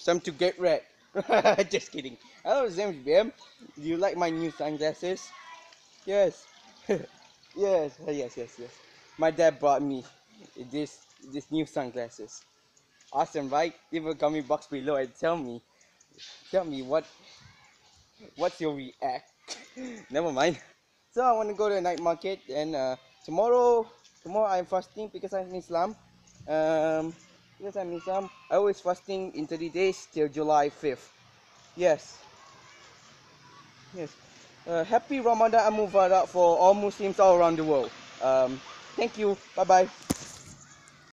time to get red. Just kidding. Hello, James BM. Do you like my new sunglasses? Yes. Yes. My dad brought me this new sunglasses. Awesome, right? Leave a comment box below and tell me what's your react. Never mind. So I want to go to the night market, and tomorrow I'm fasting because I'm Islam. Um, because I'm Islam, I always fasting in 30 days till July 5th. Yes, yes. Happy Ramadan and Mubarak for all Muslims all around the world. Thank you. Bye bye.